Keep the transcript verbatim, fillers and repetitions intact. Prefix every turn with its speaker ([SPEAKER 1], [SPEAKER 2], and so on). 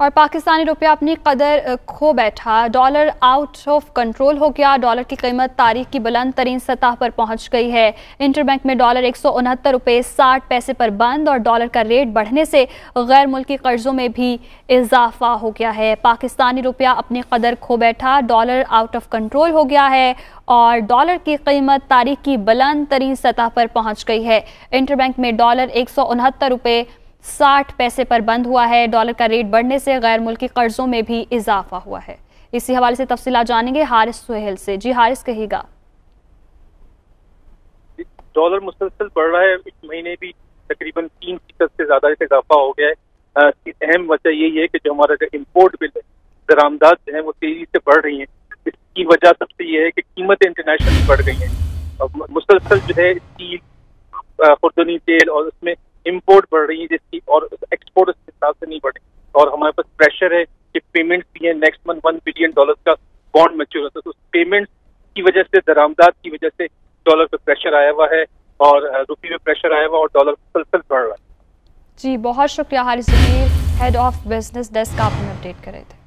[SPEAKER 1] और पाकिस्तानी रुपया अपनी कदर खो बैठा, डॉलर आउट ऑफ कंट्रोल हो गया। डॉलर की कीमत तारीख की बुलंद तरीन सतह पर पहुंच गई है। इंटरबैंक में डॉलर एक सौ उनहत्तर रुपये साठ पैसे पर बंद और डॉलर का रेट बढ़ने से गैर मुल्की कर्जों में भी इजाफा हो गया है। पाकिस्तानी रुपया अपनी कदर खो बैठा, डॉलर आउट ऑफ कंट्रोल हो गया है और डॉलर की कीमत तारीख की बुलंद तरीन सतह पर पहुंच गई है। इंटरबैंक में डॉलर एक सौ उनहत्तर रुपये साठ पैसे पर बंद हुआ है। डॉलर का रेट बढ़ने से गैर मुल्की कर्जों में भी इजाफा हुआ है। इसी हवाले से तफसीलात जानेंगे हारिस सुहेल से। जी हारिस, कहिएगा।
[SPEAKER 2] डॉलर मुसलसल बढ़ रहा है, इस महीने भी तकरीबन तीन फीसद से ज्यादा इजाफा हो गया है। अहम वजह यही है कि जो हमारा जो इम्पोर्ट बिल है, दरामदात जो है वो तेजी से बढ़ रही है। इसकी वजह सबसे ये है कि कीमतें इंटरनेशनल बढ़ गई हैं। मुसलसल जो है स्टील, खुर्दनी तेल और उसमें इम्पोर्ट बढ़ रही है जिसकी, और एक्सपोर्ट उस हिसाब से नहीं बढ़े। और हमारे पास प्रेशर है कि पेमेंट्स भी है। Next month one billion dollar का बॉन्ड मैच्योर होता है, तो उस पेमेंट्स की वजह से, दरामदात की वजह से डॉलर पे प्रेशर आया हुआ है और रुपये पे प्रेशर आया हुआ और डॉलर मुसलसल बढ़ रहा है।
[SPEAKER 1] जी बहुत शुक्रिया Haris, head of business desk, आपने अपडेट करे थे।